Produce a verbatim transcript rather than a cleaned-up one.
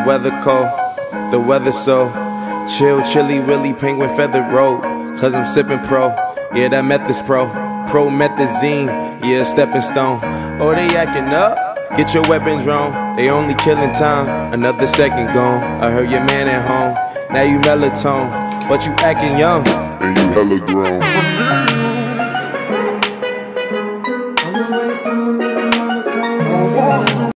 weather cold, the weather so chill, chilly, willy, penguin feathered road. Cause I'm sipping pro, yeah, that meth is pro. Promethazine, yeah, stepping stone. Oh, they acting up, get your weapons drawn. They only killing time, another second gone. I heard your man at home, now you melatonin, but you acting young, and you hella grown.